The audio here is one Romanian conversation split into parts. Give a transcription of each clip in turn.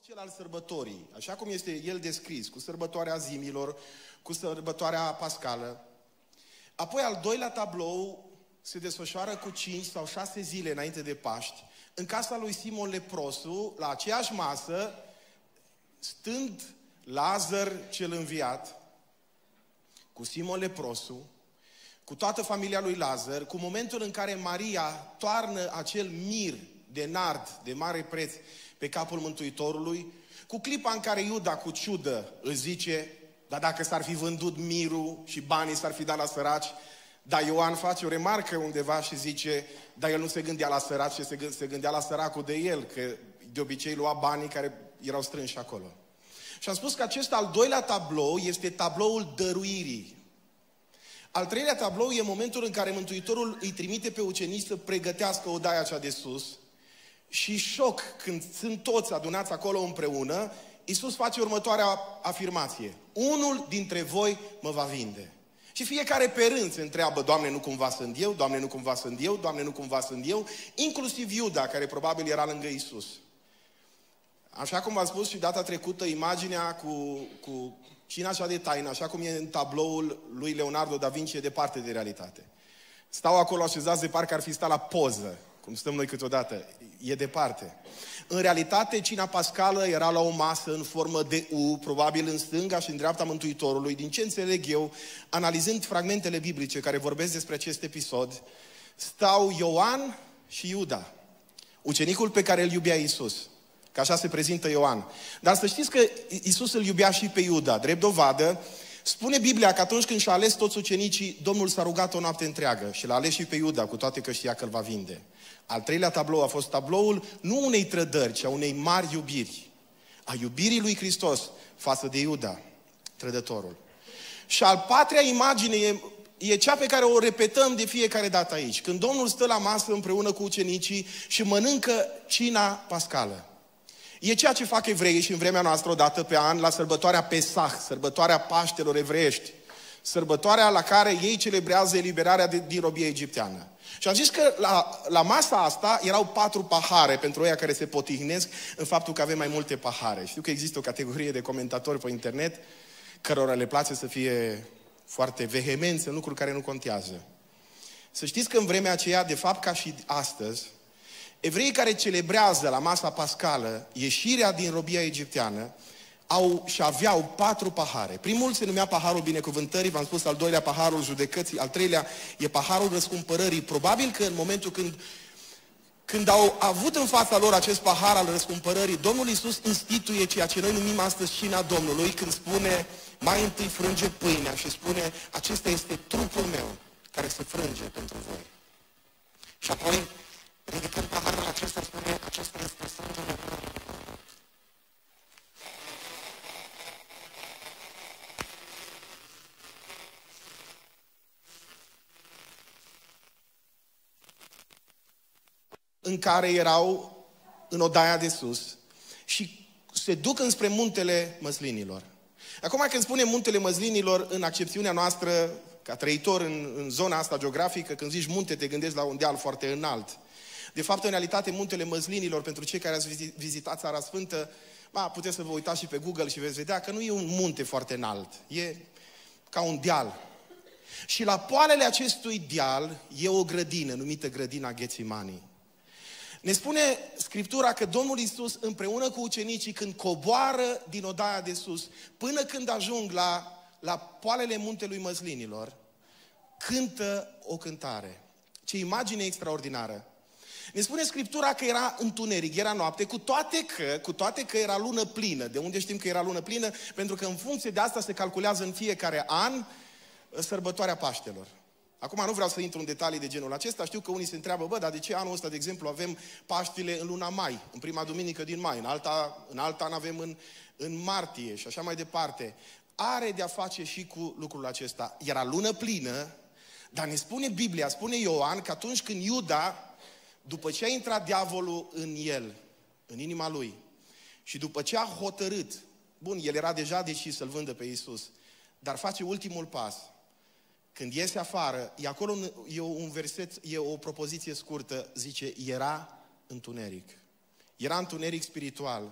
cel al sărbătorii, așa cum este el descris, cu sărbătoarea zimilor, cu sărbătoarea pascală. Apoi al doilea tablou se desfășoară cu 5 sau 6 zile înainte de Paști, în casa lui Simon Leprosu, la aceeași masă, stând Lazar cel înviat, cu Simon Leprosu, cu toată familia lui Lazar, cu momentul în care Maria toarnă acel mir de nard de mare preț pe capul Mântuitorului, cu clipa în care Iuda cu ciudă îți zice: dar dacă s-ar fi vândut mirul și banii s-ar fi dat la săraci, dar Ioan face o remarcă undeva și zice: dar el nu se gândea la săraci, se gândea la săracul de el, că de obicei lua banii care erau strânși acolo. Și am spus că acest al doilea tablou este tabloul dăruirii. Al treilea tablou e momentul în care Mântuitorul îi trimite pe ucenici să pregătească odaia cea de sus. Și șoc, când sunt toți adunați acolo împreună, Iisus face următoarea afirmație: unul dintre voi mă va vinde. Și fiecare pe rând se întreabă: Doamne, nu cumva sunt eu? Doamne, nu cumva sunt eu? Doamne, nu cumva sunt eu? Inclusiv Iuda, care probabil era lângă Iisus. Așa cum v-am spus și data trecută, imaginea cu cina cea de taină, așa cum e în tabloul lui Leonardo da Vinci, e departe de realitate. Stau acolo așezați de parcă ar fi stat la poză, cum stăm noi câteodată. E departe. În realitate, cina pascală era la o masă în formă de U, probabil în stânga și în dreapta Mântuitorului. Din ce înțeleg eu, analizând fragmentele biblice care vorbesc despre acest episod, stau Ioan și Iuda, ucenicul pe care îl iubea Iisus. Că așa se prezintă Ioan. Dar să știți că Iisus îl iubea și pe Iuda. Drept dovadă, spune Biblia că atunci când și-a ales toți ucenicii, Domnul s-a rugat o noapte întreagă și l-a ales și pe Iuda, cu toate că știa că îl va vinde. Al treilea tablou a fost tabloul nu unei trădări, ci a unei mari iubiri. A iubirii lui Hristos față de Iuda, trădătorul. Și al patrulea imagine e cea pe care o repetăm de fiecare dată aici. Când Domnul stă la masă împreună cu ucenicii și mănâncă cina pascală. E ceea ce fac evreii și în vremea noastră o dată pe an la sărbătoarea Pesach, sărbătoarea Paștelor evreiești, sărbătoarea la care ei celebrează eliberarea din robie egipteană. Și am zis că la masa asta erau 4 pahare pentru ei care se potihnesc în faptul că avem mai multe pahare. Știu că există o categorie de comentatori pe internet cărora le place să fie foarte vehemenți în lucruri care nu contează. Să știți că în vremea aceea, de fapt ca și astăzi, evreii care celebrează la masa pascală ieșirea din robia egipteană aveau 4 pahare. Primul se numea paharul binecuvântării, v-am spus, al doilea paharul judecății, al treilea e paharul răscumpărării. Probabil că în momentul când au avut în fața lor acest pahar al răscumpărării, Domnul Iisus instituie ceea ce noi numim astăzi cina Domnului, când spune: mai întâi frânge pâinea și spune: acesta este trupul meu care se frânge pentru voi. Și apoi, ridicând paharul acesta, spune: acesta este sângele meu. În care erau în odaia de sus și se duc înspre muntele Măslinilor. Acum când spunem muntele Măslinilor, în accepțiunea noastră, ca trăitor în zona asta geografică, când zici munte, te gândești la un deal foarte înalt. De fapt, în realitate, muntele Măslinilor, pentru cei care ați vizitat Țara Sfântă, puteți să vă uitați și pe Google și veți vedea că nu e un munte foarte înalt, e ca un deal. Și la poalele acestui deal e o grădină, numită grădina Ghețimanii. Ne spune Scriptura că Domnul Iisus, împreună cu ucenicii, când coboară din odaia de sus, până când ajung la poalele muntelui Măslinilor, cântă o cântare. Ce imagine extraordinară! Ne spune Scriptura că era întuneric, era noapte, cu toate că era lună plină. De unde știm că era lună plină? Pentru că în funcție de asta se calculează în fiecare an sărbătoarea Paștelor. Acum nu vreau să intru în detalii de genul acesta, știu că unii se întreabă: dar de ce anul ăsta, de exemplu, avem Paștile în luna mai, în prima duminică din mai, în alt an avem în martie și așa mai departe. Are de-a face și cu lucrul acesta. Era lună plină, dar ne spune Biblia, spune Ioan, că atunci când Iuda, după ce a intrat diavolul în el, în inima lui, și după ce a hotărât, bun, el era deja decis să-L vândă pe Iisus, dar face ultimul pas. Când iese afară, acolo e un verset, e o propoziție scurtă, zice: era întuneric. Era întuneric spiritual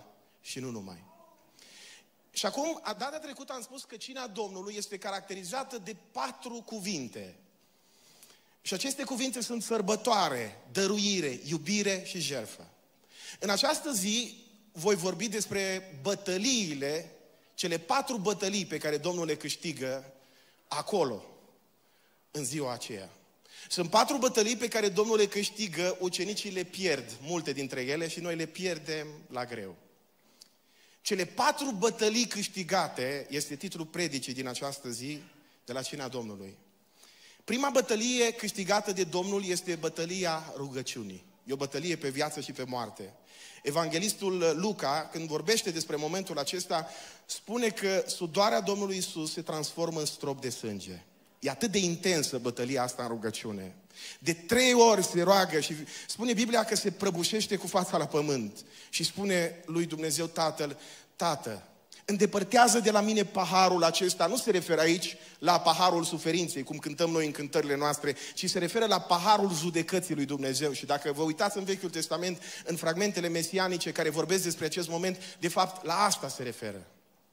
și nu numai. Și acum, data trecută am spus că cina Domnului este caracterizată de 4 cuvinte. Și aceste cuvinte sunt sărbătoare, dăruire, iubire și jertfă. În această zi voi vorbi despre bătăliile, cele 4 bătălii pe care Domnul le câștigă acolo, în ziua aceea. Sunt 4 bătălii pe care Domnul le câștigă, ucenicii le pierd, multe dintre ele, și noi le pierdem la greu. Cele 4 bătălii câștigate este titlul predicii din această zi de la cina Domnului. Prima bătălie câștigată de Domnul este bătălia rugăciunii. E o bătălie pe viață și pe moarte. Evanghelistul Luca, când vorbește despre momentul acesta, spune că sudoarea Domnului Iisus se transformă în strop de sânge. E atât de intensă bătălia asta în rugăciune. De 3 ori se roagă și spune Biblia că se prăbușește cu fața la pământ și spune lui Dumnezeu Tatăl: Tată, îndepărtează de la mine paharul acesta. Nu se referă aici la paharul suferinței, cum cântăm noi în cântările noastre, ci se referă la paharul judecății lui Dumnezeu. Și dacă vă uitați în Vechiul Testament, în fragmentele mesianice care vorbesc despre acest moment, de fapt la asta se referă.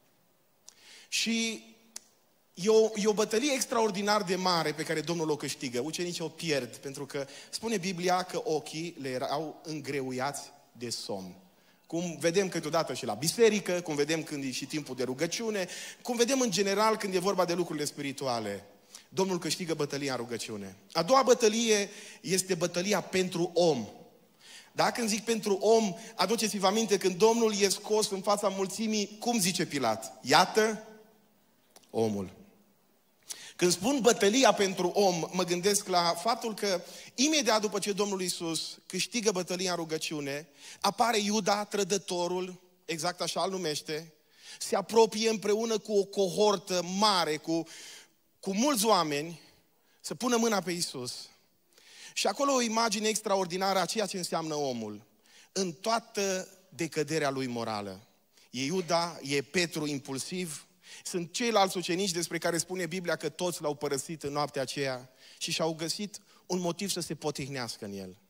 Și e o bătălie extraordinar de mare pe care Domnul o câștigă. Ucenicii o pierd, pentru că spune Biblia că ochii le erau îngreuiați de somn. Cum vedem câteodată și la biserică, cum vedem când e și timpul de rugăciune, cum vedem în general când e vorba de lucrurile spirituale. Domnul câștigă bătălia în rugăciune. A doua bătălie este bătălia pentru om. Da? Când zic pentru om, aduceți-vă aminte când Domnul e scos în fața mulțimii, cum zice Pilat? Iată omul. Când spun bătălia pentru om, mă gândesc la faptul că imediat după ce Domnul Iisus câștigă bătălia în rugăciune, apare Iuda, trădătorul, exact așa îl numește, se apropie împreună cu o cohortă mare, cu mulți oameni, să pună mâna pe Iisus. Și acolo o imagine extraordinară a ceea ce înseamnă omul, în toată decăderea lui morală. E Iuda, e Petru impulsiv, sunt ceilalți ucenici despre care spune Biblia că toți l-au părăsit în noaptea aceea și și-au găsit un motiv să se potihnească în el.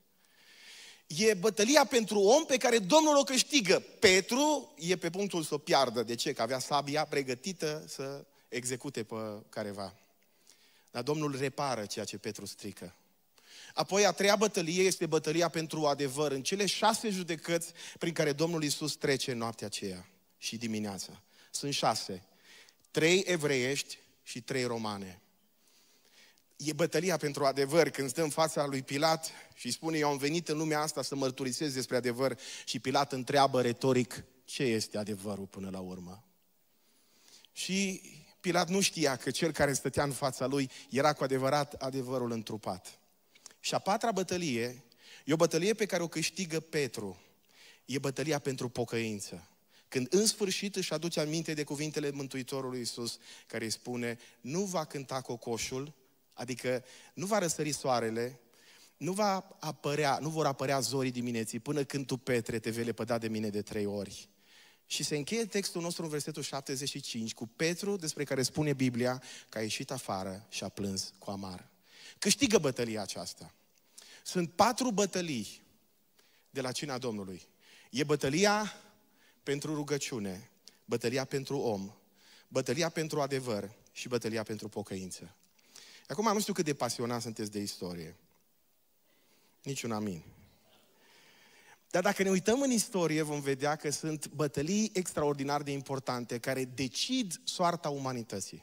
E bătălia pentru om pe care Domnul o câștigă. Petru e pe punctul să o piardă. De ce? Că avea sabia pregătită să execute pe careva. Dar Domnul repară ceea ce Petru strică. Apoi a treia bătălie este bătălia pentru adevăr. În cele 6 judecăți prin care Domnul Iisus trece în noaptea aceea și dimineața. Sunt 6. 3 evreiești și 3 romane. E bătălia pentru adevăr când stă în fața lui Pilat și spune: eu am venit în lumea asta să mărturisesc despre adevăr. Și Pilat întreabă retoric: ce este adevărul până la urmă? Și Pilat nu știa că cel care stătea în fața lui era cu adevărat adevărul întrupat. Și a 4-a bătălie e o bătălie pe care o câștigă Petru. E bătălia pentru pocăință. Când în sfârșit își aduce aminte de cuvintele Mântuitorului Iisus, care îi spune: nu va cânta cocoșul, adică nu va răsări soarele, nu vor apărea zorii dimineții, până când tu, Petre, te vei lepăda de mine de 3 ori. Și se încheie textul nostru în versetul 75 cu Petru, despre care spune Biblia că a ieșit afară și a plâns cu amar. Câștigă bătălia aceasta. Sunt 4 bătălii de la cina Domnului. E bătălia pentru rugăciune, bătălia pentru om, bătălia pentru adevăr și bătălia pentru pocăință. Acum nu știu cât de pasionați sunteți de istorie. Niciun amin. Dar dacă ne uităm în istorie, vom vedea că sunt bătălii extraordinar de importante care decid soarta umanității.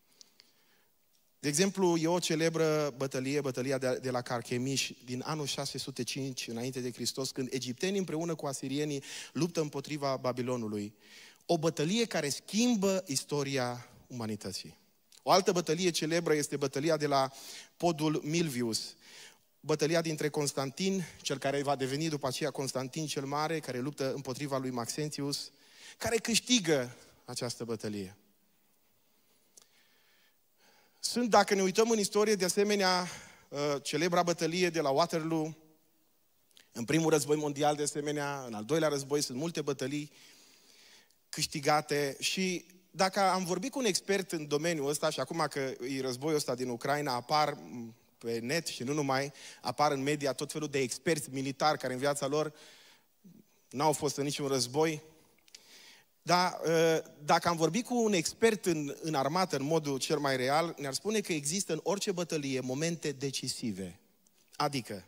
De exemplu, e o celebră bătălie, bătălia de la Carchemish din anul 605 înainte de Hristos, când egiptenii împreună cu asirienii luptă împotriva Babilonului. O bătălie care schimbă istoria umanității. O altă bătălie celebră este bătălia de la podul Milvius. Bătălia dintre Constantin, cel care va deveni după aceea Constantin cel Mare, care luptă împotriva lui Maxentius, care câștigă această bătălie. Sunt, dacă ne uităm în istorie, de asemenea, celebra bătălie de la Waterloo, în primul război mondial, de asemenea, în al doilea război, sunt multe bătălii câștigate. Și dacă am vorbit cu un expert în domeniul ăsta, și acum că e războiul ăsta din Ucraina, apar pe net și nu numai, apar în media tot felul de experți militari care în viața lor n-au fost în niciun război. Dar dacă am vorbit cu un expert în armată, în modul cel mai real, ne-ar spune că există în orice bătălie momente decisive. Adică,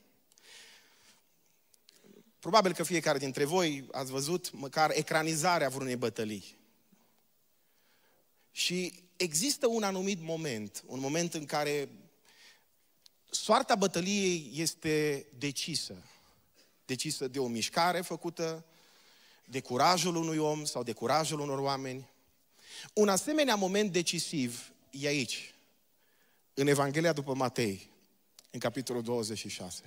probabil că fiecare dintre voi ați văzut măcar ecranizarea vreunei bătălii. Și există un anumit moment, un moment în care soarta bătăliei este decisă. Decisă de o mișcare făcută, de curajul unui om sau de curajul unor oameni. Un asemenea moment decisiv e aici, în Evanghelia după Matei, în capitolul 26.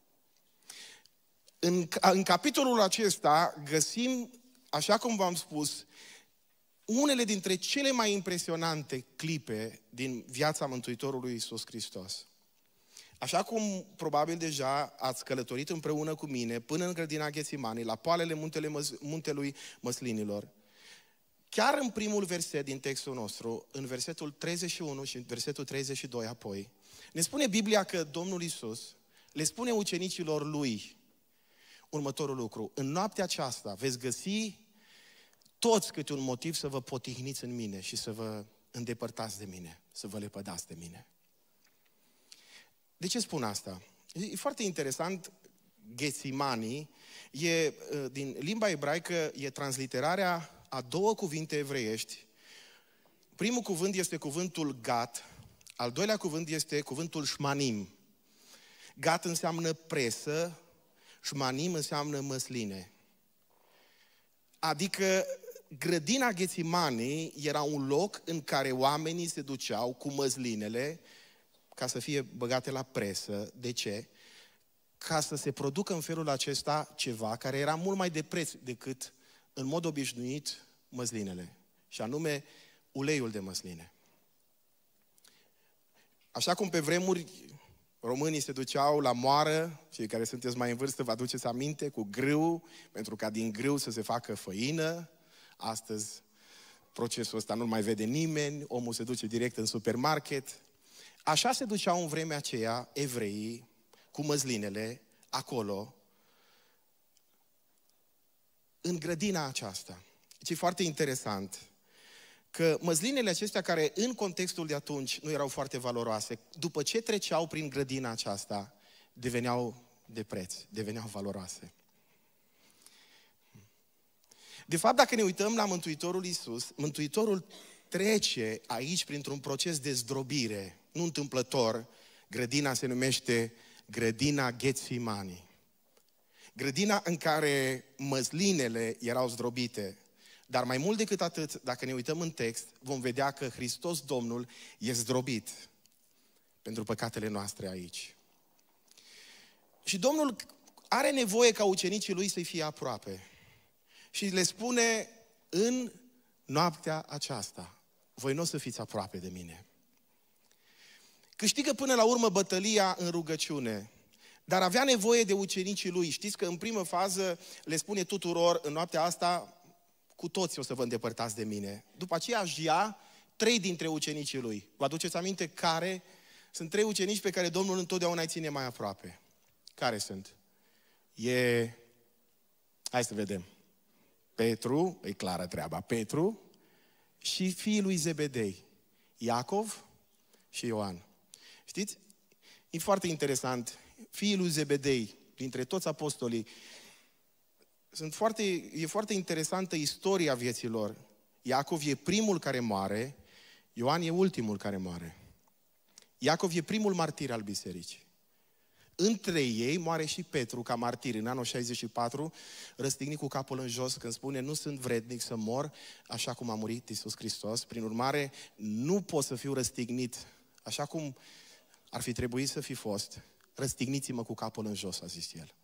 În capitolul acesta găsim, așa cum v-am spus, unele dintre cele mai impresionante clipe din viața Mântuitorului Iisus Hristos. Așa cum probabil deja ați călătorit împreună cu mine până în grădina Ghețimani, la poalele muntelui Măslinilor, chiar în primul verset din textul nostru, în versetul 31 și în versetul 32 apoi, ne spune Biblia că Domnul Iisus le spune ucenicilor lui următorul lucru: în noaptea aceasta veți găsi toți câte un motiv să vă potihniți în mine și să vă îndepărtați de mine, să vă lepădați de mine. De ce spun asta? E foarte interesant. Ghețimani e, din limba ebraică, e transliterarea a două cuvinte evreiești. Primul cuvânt este cuvântul gat, al doilea cuvânt este cuvântul shmanim. Gat înseamnă presă, shmanim înseamnă măsline. Adică grădina Ghețimani era un loc în care oamenii se duceau cu măslinele ca să fie băgate la presă. De ce? Ca să se producă în felul acesta ceva care era mult mai de preț decât în mod obișnuit măslinele, și anume uleiul de măsline. Așa cum pe vremuri românii se duceau la moară, cei care sunteți mai în vârstă vă aduceți aminte, cu grâu, pentru ca din grâu să se facă făină. Astăzi procesul ăsta nu-l mai vede nimeni, omul se duce direct în supermarket. Așa se duceau în vremea aceea evreii cu măslinele acolo, în grădina aceasta. Ce e foarte interesant, că măslinele acestea, care în contextul de atunci nu erau foarte valoroase, după ce treceau prin grădina aceasta, deveneau de preț, deveneau valoroase. De fapt, dacă ne uităm la Mântuitorul Iisus, Mântuitorul trece aici printr-un proces de zdrobire. Nu întâmplător, grădina se numește grădina Ghețimani. Grădina în care măslinele erau zdrobite. Dar mai mult decât atât, dacă ne uităm în text, vom vedea că Hristos Domnul e zdrobit pentru păcatele noastre aici. Și Domnul are nevoie ca ucenicii lui să-i fie aproape. Și le spune: în noaptea aceasta, voi nu o să fiți aproape de mine. Câștigă până la urmă bătălia în rugăciune, dar avea nevoie de ucenicii lui. Știți că în primă fază le spune tuturor: în noaptea asta cu toți o să vă îndepărtați de mine. După aceea își ia 3 dintre ucenicii lui. Vă aduceți aminte care sunt 3 ucenici pe care Domnul întotdeauna îi ține mai aproape? Care sunt? Hai să vedem. Petru, e clară treaba, Petru și fiii lui Zebedei, Iacov și Ioan. Știți? E foarte interesant. Fiii lui Zebedei, dintre toți apostolii, e foarte interesantă istoria vieții lor. Iacov e primul care moare, Ioan e ultimul care moare. Iacov e primul martir al bisericii. Între ei moare și Petru ca martir în anul 64, răstignit cu capul în jos, când spune: nu sunt vrednic să mor așa cum a murit Iisus Hristos. Prin urmare, nu pot să fiu răstignit așa cum ar fi trebuit să fi fost. Răstigniți-mă cu capul în jos, a zis el.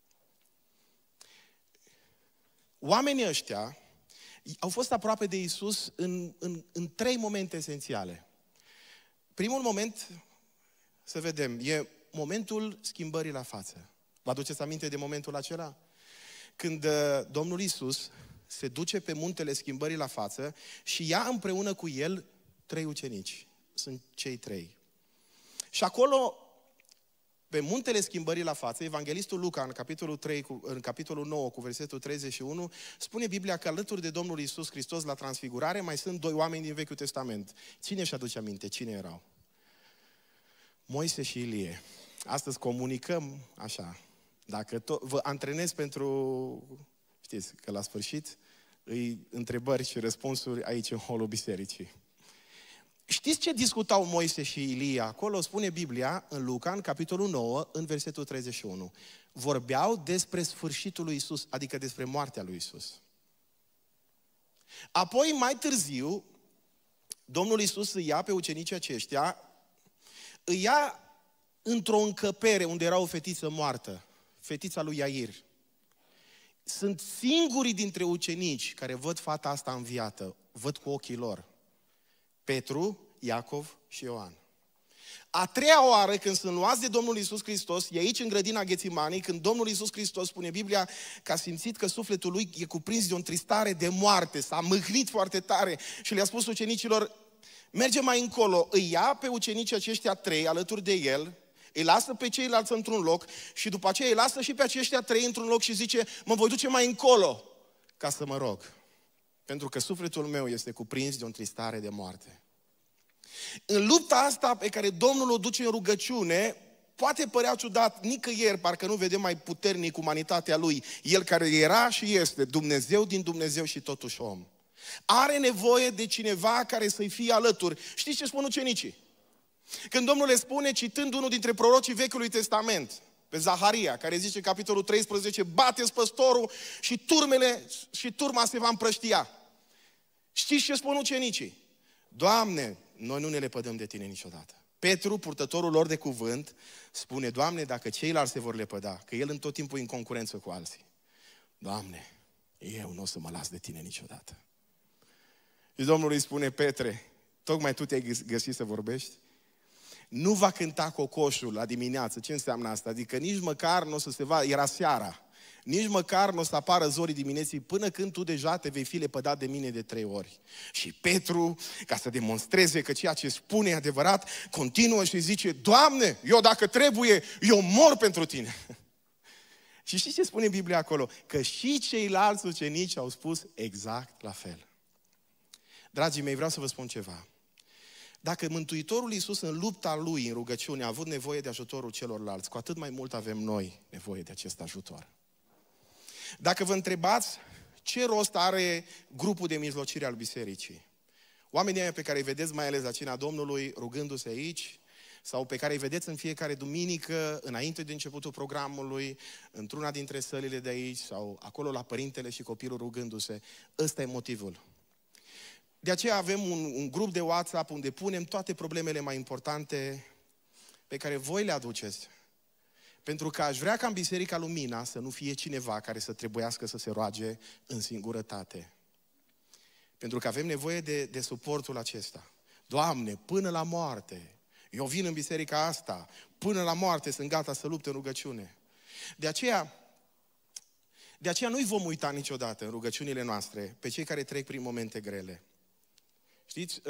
Oamenii ăștia au fost aproape de Iisus în 3 momente esențiale. Primul moment, să vedem, e momentul schimbării la față. Vă aduceți aminte de momentul acela? Când Domnul Iisus se duce pe muntele schimbării la față și ia împreună cu el 3 ucenici. Sunt cei 3. Și acolo pe muntele schimbării la față, evanghelistul Luca, în capitolul 9, cu versetul 31, spune Biblia că alături de Domnul Iisus Hristos la transfigurare mai sunt 2 oameni din Vechiul Testament. Cine își aduce aminte? Cine erau? Moise și Ilie. Astăzi comunicăm așa. Dacă vă antrenez pentru, știți, că la sfârșit îi întrebări și răspunsuri aici în holul bisericii. Știți ce discutau Moise și Ilie acolo? Spune Biblia în Luca, în capitolul 9, în versetul 31. Vorbeau despre sfârșitul lui Iisus, adică despre moartea lui Iisus. Apoi, mai târziu, Domnul Iisus îi ia pe ucenicii aceștia, îi ia într-o încăpere unde era o fetiță moartă, fetița lui Iair. Sunt singurii dintre ucenici care văd fata asta înviată, văd cu ochii lor. Petru, Iacov și Ioan. A treia oară când sunt luați de Domnul Iisus Hristos, e aici în grădina Ghețimanii, când Domnul Iisus Hristos, spune Biblia, că a simțit că sufletul lui e cuprins de o întristare de moarte, s-a mâhnit foarte tare și le-a spus ucenicilor, merge mai încolo, îi ia pe ucenicii aceștia 3 alături de el, îi lasă pe ceilalți într-un loc și după aceea îi lasă și pe aceștia 3 într-un loc și zice, mă voi duce mai încolo ca să mă rog. Pentru că sufletul meu este cuprins de o întristare de moarte. În lupta asta pe care Domnul o duce în rugăciune, poate părea ciudat, nicăieri parcă nu vedem mai puternic umanitatea Lui. El care era și este Dumnezeu din Dumnezeu și totuși om. Are nevoie de cineva care să-i fie alături. Știți ce spun ucenicii? Când Domnul le spune, citând unul dintre prorocii Vechiului Testament, pe Zaharia, care zice în capitolul 13, bateți păstorul și turma se va împrăștia. Știți ce spun ucenicii? Doamne, noi nu ne lepădăm de Tine niciodată. Petru, purtătorul lor de cuvânt, spune, Doamne, dacă ceilalți se vor lepăda, că el în tot timpul e în concurență cu alții. Doamne, eu nu o să mă las de Tine niciodată. Și Domnul îi spune, Petre, tocmai tu te-ai găsit să vorbești? Nu va cânta cocoșul la dimineață. Ce înseamnă asta? Adică nici măcar nu o să se va, era seara, nici măcar nu o să apară zorii dimineții până când tu deja te vei fi lepădat de mine de 3 ori. Și Petru, ca să demonstreze că ceea ce spune e adevărat, continuă și zice, Doamne, eu dacă trebuie, eu mor pentru Tine. Și știți ce spune Biblia acolo? Că și ceilalți ucenici au spus exact la fel. Dragii mei, vreau să vă spun ceva. Dacă Mântuitorul Iisus în lupta Lui, în rugăciune, a avut nevoie de ajutorul celorlalți, cu atât mai mult avem noi nevoie de acest ajutor. Dacă vă întrebați ce rost are grupul de mijlocire al bisericii, oamenii aia pe care îi vedeți mai ales la cina Domnului rugându-se aici, sau pe care îi vedeți în fiecare duminică, înainte de începutul programului, într-una dintre sălile de aici, sau acolo la părintele și copilul rugându-se, ăsta e motivul. De aceea avem un grup de WhatsApp unde punem toate problemele mai importante pe care voi le aduceți. Pentru că aș vrea ca în Biserica Lumina să nu fie cineva care să trebuiască să se roage în singurătate. Pentru că avem nevoie de suportul acesta. Doamne, până la moarte, eu vin în biserica asta, până la moarte sunt gata să lupt în rugăciune. De aceea nu-i vom uita niciodată în rugăciunile noastre pe cei care trec prin momente grele. Știți,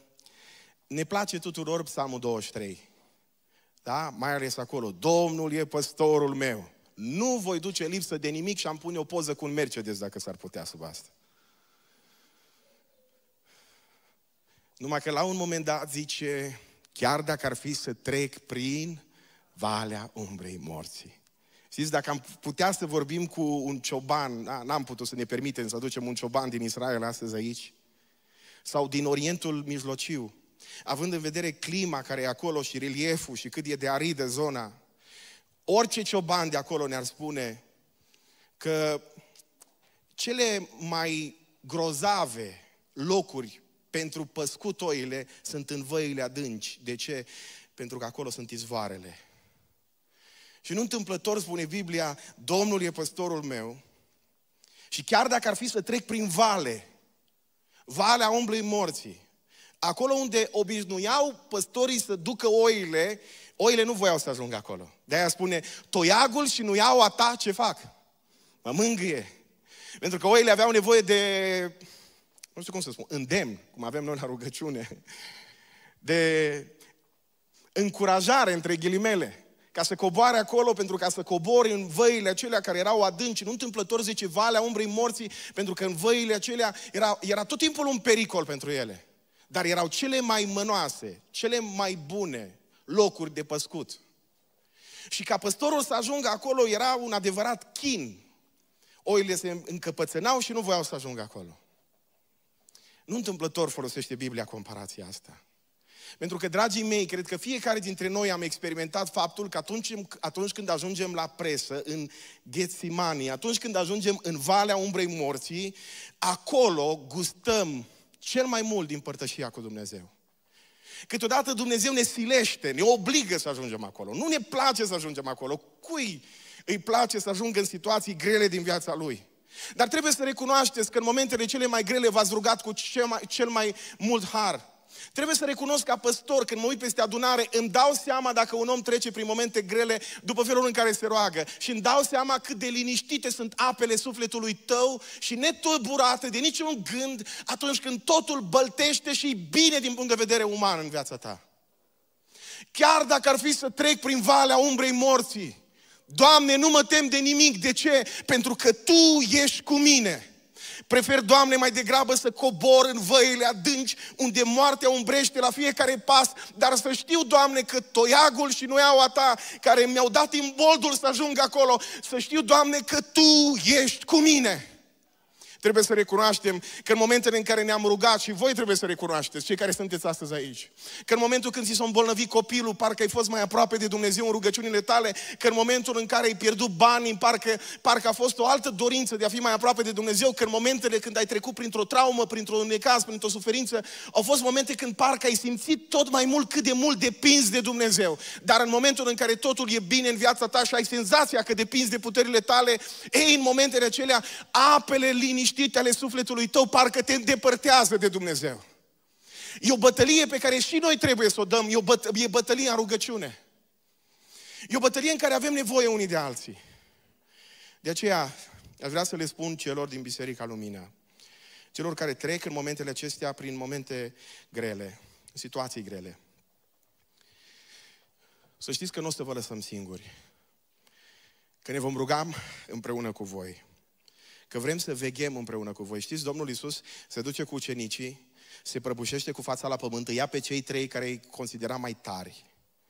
ne place tuturor Psalmul 23. Da? Mai ales acolo. Domnul e păstorul meu. Nu voi duce lipsă de nimic și am pune o poză cu un Mercedes dacă s-ar putea sub asta. Numai că la un moment dat zice, chiar dacă ar fi să trec prin valea umbrei morții. Știți, dacă am putea să vorbim cu un cioban, n-am putut să ne permitem să aducem un cioban din Israel astăzi aici, sau din Orientul Mijlociu, având în vedere clima care e acolo și relieful și cât e de aridă zona, orice cioban de acolo ne-ar spune că cele mai grozave locuri pentru păscut oile sunt în văile adânci. De ce? Pentru că acolo sunt izvoarele. Și nu întâmplător spune Biblia, Domnul e păstorul meu și chiar dacă ar fi să trec prin valea umbrei morții, acolo unde obișnuiau păstorii să ducă oile nu voiau să ajungă acolo. De-aia spune, toiagul și nuiaua ta ce fac? Mă mângâie. Pentru că oile aveau nevoie de, nu știu cum să spun, îndemn, cum avem noi la rugăciune, de încurajare, între ghilimele. ca să coboare acolo, pentru ca să cobori în văile acelea care erau adânci. Nu întâmplător zice Valea Umbrei Morții, pentru că în văile acelea era tot timpul un pericol pentru ele. Dar erau cele mai mănoase, cele mai bune locuri de păscut. Și ca păstorul să ajungă acolo era un adevărat chin. Oile se încăpățânau și nu voiau să ajungă acolo. Nu întâmplător folosește Biblia comparația asta. Pentru că, dragii mei, cred că fiecare dintre noi am experimentat faptul că atunci când ajungem la presă, în Ghetsimani, atunci când ajungem în Valea Umbrei Morții, acolo gustăm cel mai mult din părtășia cu Dumnezeu. Câteodată Dumnezeu ne silește, ne obligă să ajungem acolo. Nu ne place să ajungem acolo. Cui îi place să ajungă în situații grele din viața lui? Dar trebuie să recunoașteți că în momentele cele mai grele v-ați rugat cu cel mai mult har. Trebuie să recunosc ca păstor, când mă uit peste adunare, îmi dau seama dacă un om trece prin momente grele după felul în care se roagă. Și îmi dau seama cât de liniștite sunt apele sufletului tău și netulburate de niciun gând atunci când totul băltește și bine din punct de vedere uman în viața ta. Chiar dacă ar fi să trec prin Valea Umbrei Morții, Doamne, nu mă tem de nimic. De ce? Pentru că Tu ești cu mine. Prefer, Doamne, mai degrabă să cobor în văile adânci, unde moartea umbrește la fiecare pas, dar să știu, Doamne, că toiagul și noiaua Ta, care mi-au dat imboldul să ajung acolo, să știu, Doamne, că Tu ești cu mine. Trebuie să recunoaștem că în momentele în care ne-am rugat, și voi trebuie să recunoașteți, cei care sunteți astăzi aici, că în momentul când ți s-a îmbolnăvit copilul, parcă ai fost mai aproape de Dumnezeu în rugăciunile tale, că în momentul în care ai pierdut banii, parcă a fost o altă dorință de a fi mai aproape de Dumnezeu, că în momentele când ai trecut printr-o traumă, printr-un necaz, printr-o suferință, au fost momente când parcă ai simțit tot mai mult cât de mult depinzi de Dumnezeu. Dar în momentul în care totul e bine în viața ta și ai senzația că depinzi de puterile tale, ei, în momentele acelea, apele liniștite ale sufletului tău parcă te îndepărtează de Dumnezeu. E o bătălie pe care și noi trebuie să o dăm, e bătălia în rugăciune. E o bătălie în care avem nevoie unii de alții. De aceea, aș vrea să le spun celor din Biserica Lumina, celor care trec în momentele acestea prin momente grele, situații grele. Să știți că nu o să vă lăsăm singuri, că ne vom ruga împreună cu voi, că vrem să veghem împreună cu voi. Știți, Domnul Iisus se duce cu ucenicii, se prăbușește cu fața la pământ, îi ia pe cei 3 care îi considera mai tari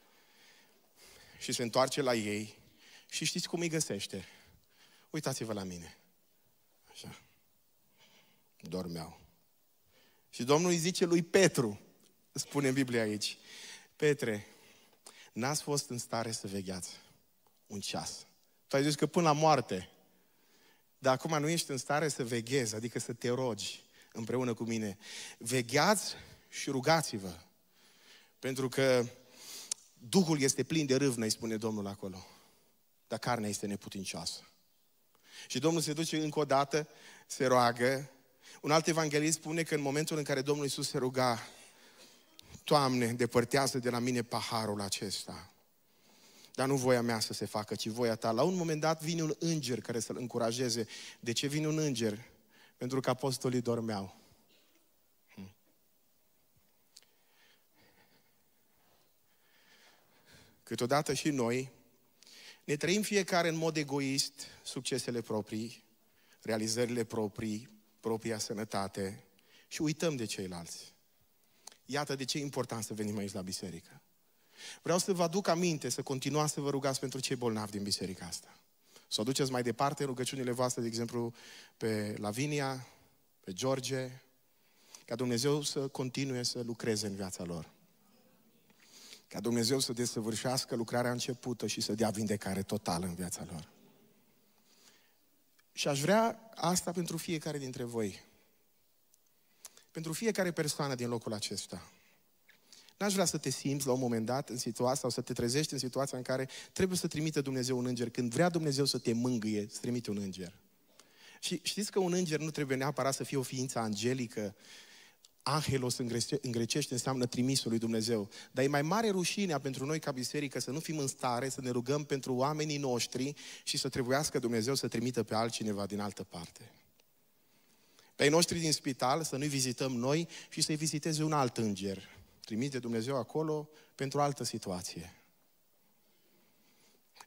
și se întoarce la ei și știți cum îi găsește? Uitați-vă la mine. Așa. Dormeau. Și Domnul îi zice lui Petru, spune în Biblie aici, Petre, n-ați fost în stare să vegheați un ceas. Tu ai zis că până la moarte. Dar acum nu ești în stare să veghezi, adică să te rogi împreună cu mine. Vegheați și rugați-vă. Pentru că Duhul este plin de râvnă, îi spune Domnul acolo. Dar carnea este neputincioasă. Și Domnul se duce încă o dată, se roagă. Un alt evanghelist spune că în momentul în care Domnul Iisus se ruga, Doamne, îndepărtează de la mine paharul acesta. Dar nu voia mea să se facă, ci voia Ta. La un moment dat vine un înger care să-l încurajeze. De ce vine un înger? Pentru că apostolii dormeau. Câteodată și noi ne trăim fiecare în mod egoist succesele proprii, realizările proprii, propria sănătate și uităm de ceilalți. Iată de ce e important să venim aici la biserică. Vreau să vă aduc aminte să continuați să vă rugați pentru cei bolnavi din biserica asta. Să o duceți mai departe rugăciunile voastre, de exemplu, pe Lavinia, pe George, ca Dumnezeu să continue să lucreze în viața lor. Ca Dumnezeu să desăvârșească lucrarea începută și să dea vindecare totală în viața lor. Și aș vrea asta pentru fiecare dintre voi. Pentru fiecare persoană din locul acesta. N-aș vrea să te simți la un moment dat în situația sau să te trezești în situația în care trebuie să trimită Dumnezeu un înger. Când vrea Dumnezeu să te mângâie, să trimite un înger. Și știți că un înger nu trebuie neapărat să fie o ființă angelică. Angelos în grecește înseamnă trimisul lui Dumnezeu. Dar e mai mare rușinea pentru noi ca biserică să nu fim în stare să ne rugăm pentru oamenii noștri și să trebuiască Dumnezeu să trimită pe altcineva din altă parte. Pe ai noștri din spital să nu-i vizităm noi și să-i viziteze un alt înger. Trimite Dumnezeu acolo pentru altă situație.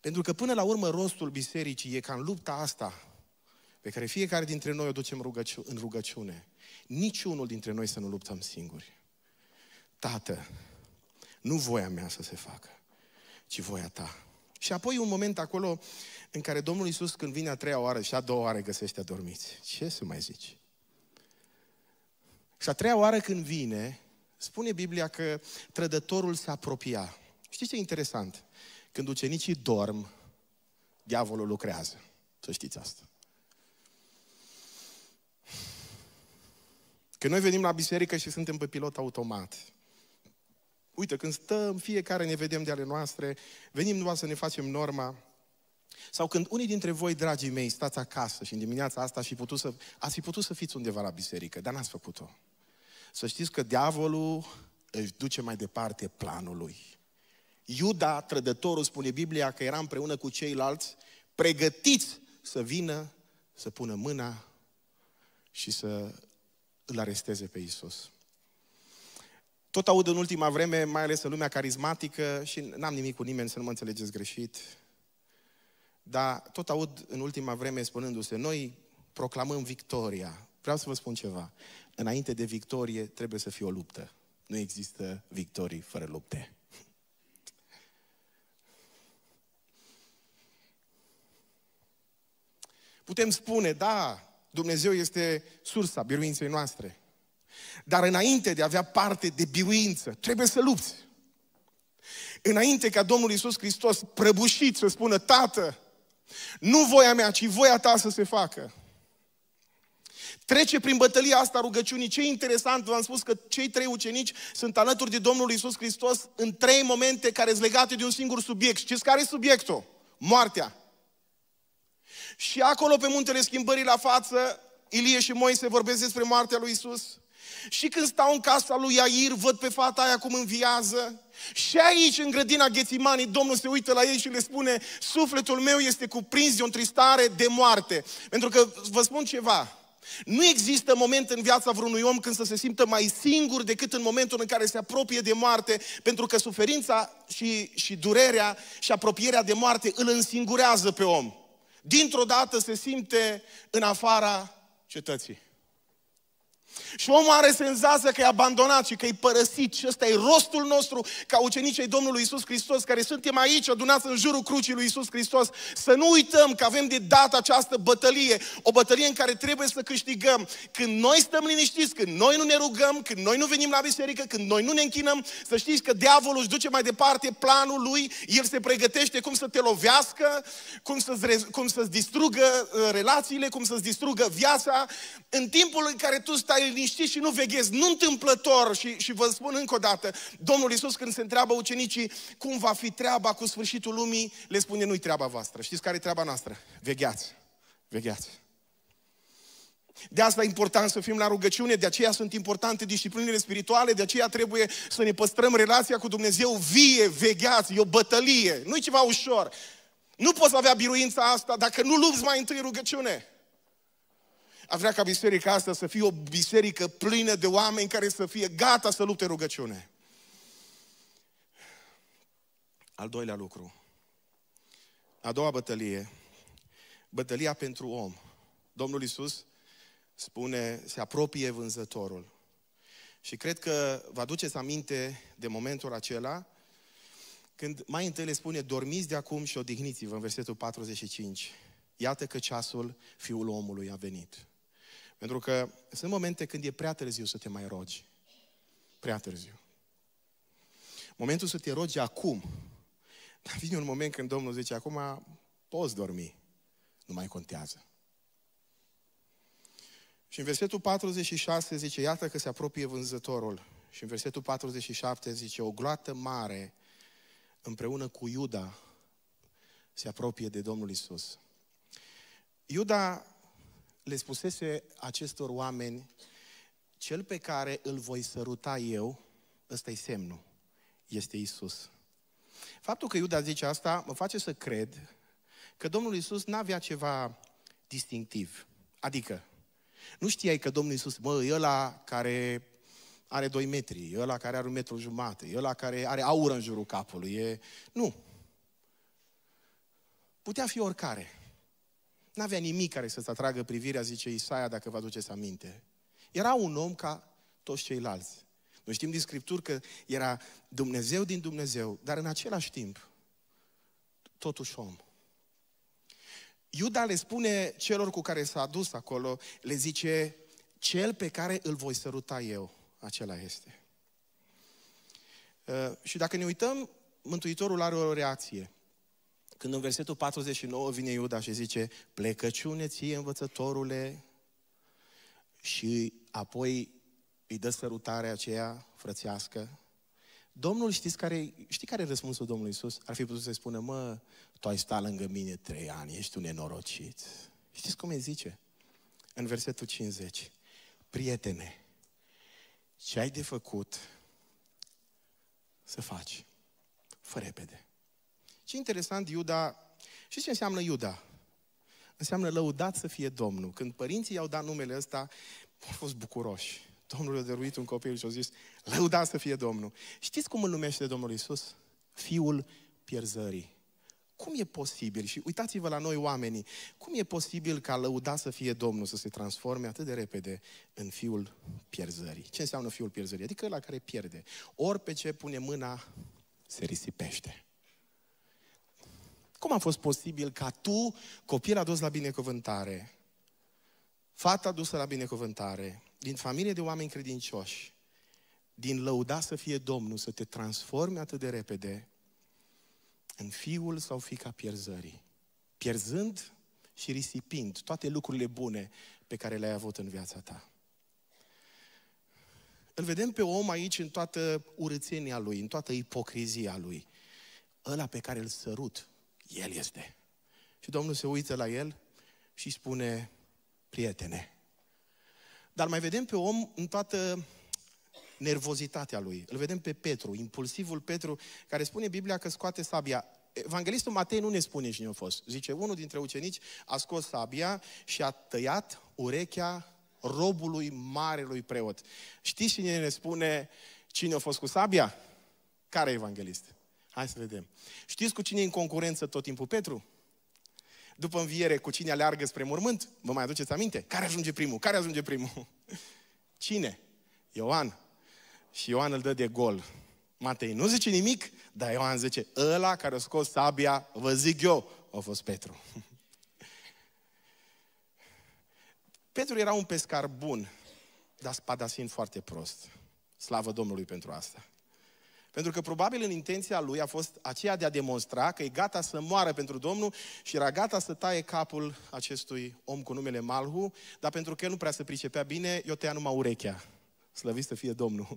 Pentru că până la urmă rostul bisericii e ca în lupta asta pe care fiecare dintre noi o ducem în rugăciune. Niciunul dintre noi să nu luptăm singuri. Tată, nu voia mea să se facă, ci voia ta. Și apoi un moment acolo în care Domnul Iisus, când vine a treia oară și a doua oară, găsește adormiți. Ce să mai zici? Și a treia oară când vine, spune Biblia că trădătorul se apropia. Știți ce e interesant? Când ucenicii dorm, diavolul lucrează. Să știți asta. Când noi venim la biserică și suntem pe pilot automat, uite, când stăm, fiecare ne vedem de ale noastre, venim doar să ne facem norma, sau când unii dintre voi, dragii mei, stați acasă și în dimineața asta ați fi putut să fiți undeva la biserică, dar n-ați făcut-o. Să știți că diavolul își duce mai departe planul lui. Iuda, trădătorul, spune Biblia că era împreună cu ceilalți pregătiți să vină, să pună mâna și să îl aresteze pe Iisus. Tot aud în ultima vreme, mai ales în lumea carismatică, și n-am nimic cu nimeni, să nu mă înțelegeți greșit, dar tot aud în ultima vreme spunându-se, noi proclamăm victoria. Vreau să vă spun ceva. Înainte de victorie trebuie să fie o luptă. Nu există victorii fără lupte. Putem spune, da, Dumnezeu este sursa biruinței noastre. Dar înainte de a avea parte de biruință, trebuie să lupți. Înainte ca Domnul Iisus Hristos, prăbușit, să spună, Tată, nu voia mea, ci voia ta să se facă. Trece prin bătălia asta rugăciunii. Ce interesant, v-am spus că cei 3 ucenici sunt alături de Domnul Iisus Hristos în 3 momente care sunt legate de un singur subiect. Știți care e subiectul? Moartea. Și acolo pe muntele schimbării la față, Ilie și Moise vorbesc despre moartea lui Iisus. Și când stau în casa lui Iair, văd pe fata aia cum înviază. Și aici, în grădina Ghețimanii, Domnul se uită la ei și le spune, sufletul meu este cuprins de o întristare de moarte. Pentru că, vă spun ceva, nu există moment în viața vreunui om când să se simtă mai singur decât în momentul în care se apropie de moarte, pentru că suferința și durerea și apropierea de moarte îl însingurează pe om. Dintr-o dată se simte în afara cetății. Și omul are senzația că e abandonat și că e părăsit. Și ăsta e rostul nostru ca ucenicii Domnului Iisus Hristos, care suntem aici adunați în jurul crucii lui Iisus Hristos, să nu uităm că avem de dat această bătălie, o bătălie în care trebuie să câștigăm. Când noi stăm liniștiți, când noi nu ne rugăm, când noi nu venim la biserică, când noi nu ne închinăm, să știți că diavolul își duce mai departe planul lui, el se pregătește cum să te lovească, cum să-ți distrugă relațiile, cum să-ți distrugă viața, în timpul în care tu stai liniștit și nu veghezi, nu întâmplător. Și vă spun încă o dată, Domnul Iisus când se întreabă ucenicii cum va fi treaba cu sfârșitul lumii, le spune, nu-i treaba voastră. Știți care e treaba noastră? Vegheați. Vegheați. De asta e important să fim la rugăciune, de aceea sunt importante disciplinele spirituale, de aceea trebuie să ne păstrăm relația cu Dumnezeu vie, vegheați, e o bătălie, nu-i ceva ușor. Nu poți avea biruința asta dacă nu lupți mai întâi rugăciune. Aș vrea ca biserica asta să fie o biserică plină de oameni care să fie gata să lupte rugăciune. Al doilea lucru. A doua bătălie. Bătălia pentru om. Domnul Iisus spune, se apropie vânzătorul. Și cred că vă aduceți aminte de momentul acela când mai întâi le spune, dormiți de acum și odihniți-vă, în versetul 45. Iată că ceasul Fiul omului a venit. Pentru că sunt momente când e prea târziu să te mai rogi. Prea târziu. Momentul să te rogi acum. Dar vine un moment când Domnul zice, acum poți dormi. Nu mai contează. Și în versetul 46 zice, iată că se apropie vânzătorul. Și în versetul 47 zice, o gloată mare împreună cu Iuda se apropie de Domnul Iisus. Iuda le spusese acestor oameni, cel pe care îl voi săruta eu, ăsta-i semnul, este Iisus. Faptul că Iuda zice asta mă face să cred că Domnul Iisus n-avea ceva distinctiv. Adică, nu știai că Domnul Iisus, e ăla care are 2 metri, e ăla care are 1,5 metri, e ăla care are aur în jurul capului, Nu. Putea fi oricare. N-avea nimic care să-ți atragă privirea, zice Isaia, dacă vă aduceți aminte. Era un om ca toți ceilalți. Noi știm din Scripturi că era Dumnezeu din Dumnezeu, dar în același timp, totuși om. Iuda le spune celor cu care s-a dus acolo, le zice, cel pe care îl voi săruta eu, acela este. Și dacă ne uităm, Mântuitorul are o reacție. Când în versetul 49 vine Iuda și zice, plecăciune ție, învățătorule, și apoi îi dă sărutarea aceea frățească. Domnul, știi care e răspunsul Domnului Iisus? Ar fi putut să-i spună, mă, tu ai stat lângă mine 3 ani, ești un nenorocit. Știți cum îi zice? În versetul 50. Prietene, ce ai de făcut să faci? Fă repede. Ce interesant, Iuda, știți ce înseamnă Iuda? Înseamnă lăudat să fie Domnul. Când părinții i-au dat numele ăsta, au fost bucuroși. Domnul a dăruit un copil și a zis, lăudat să fie Domnul. Știți cum îl numește Domnul Iisus? Fiul pierzării. Cum e posibil? Și uitați-vă la noi oamenii. Cum e posibil ca lăudat să fie Domnul să se transforme atât de repede în fiul pierzării? Ce înseamnă fiul pierzării? Adică ăla care pierde. Ori pe ce pune mâna, se risipește. Cum a fost posibil ca tu, copil adus la binecuvântare, fata adusă la binecuvântare, din familie de oameni credincioși, din lăuda să fie Domnul, să te transformi atât de repede în fiul sau fiica pierzării, pierzând și risipind toate lucrurile bune pe care le-ai avut în viața ta. Îl vedem pe om aici în toată urățenia lui, în toată ipocrizia lui. Ăla pe care îl sărut, el este. Și Domnul se uită la el și spune, prietene. Dar mai vedem pe om în toată nervozitatea lui. Îl vedem pe Petru, impulsivul Petru, care spune Biblia că scoate sabia. Evanghelistul Matei nu ne spune cine a fost. Zice, unul dintre ucenici a scos sabia și a tăiat urechea robului marelui preot. Știți cine ne spune cine a fost cu sabia? Care evanghelist? Hai să vedem. Știți cu cine e în concurență tot timpul Petru? După înviere, cu cine aleargă spre mormânt? Vă mai aduceți aminte? Care ajunge primul? Care ajunge primul? Cine? Ioan. Și Ioan îl dă de gol. Matei nu zice nimic, dar Ioan zice, ăla care a scos sabia, vă zic eu, a fost Petru. Petru era un pescar bun, dar spadasin foarte prost. Slavă Domnului pentru asta. Pentru că probabil în intenția lui a fost aceea de a demonstra că e gata să moară pentru Domnul și era gata să taie capul acestui om cu numele Malhu, dar pentru că el nu prea se pricepea bine, i-o tăia numai urechea. Slăvit să fie Domnul.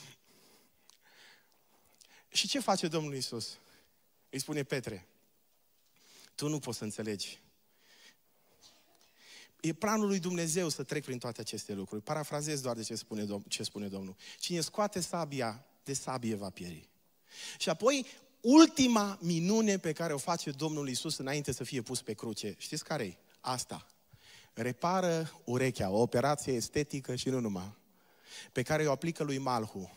Și ce face Domnul Iisus? Îi spune, Petre, tu nu poți să înțelegi. E planul lui Dumnezeu să trec prin toate aceste lucruri. Parafrazez doar de ce spune Domnul. Cine scoate sabia, de sabie va pieri. Și apoi, ultima minune pe care o face Domnul Iisus înainte să fie pus pe cruce. Știți care-i? Asta. Repară urechea, o operație estetică și nu numai, pe care o aplică lui Malhu.